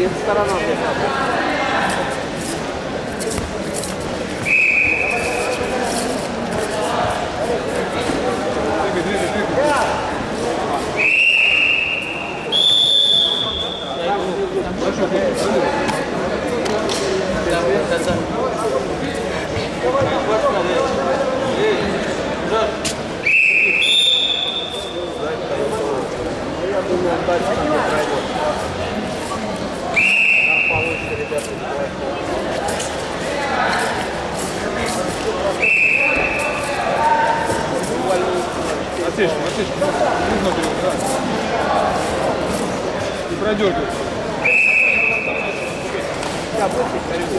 эта сторона мне надо. Я думаю, он дальше не пройдет. Там получится, ребята, Отсечку, нужно было, да. И продергивай. Я больше корректирую.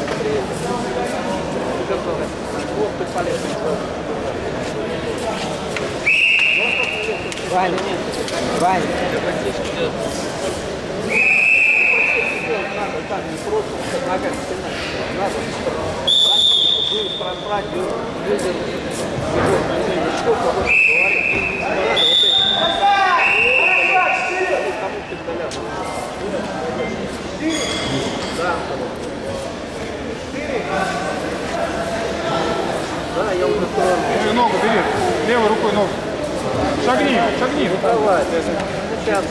Вот ты полезный. Ваня, Ваня. Надо так, не просто ногами стянуть. Надо будет пробрать, лидер. Что говорит? Да, я уже тронул. Ногу бери, левой рукой ногу. Шагни. Давай, сейчас,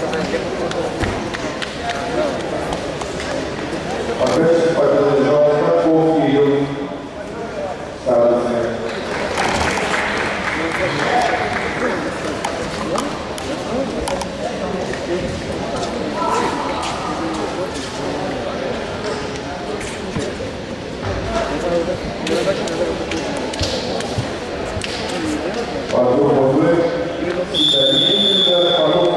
Опять побежал Марков Кирилл. Старостный. Потом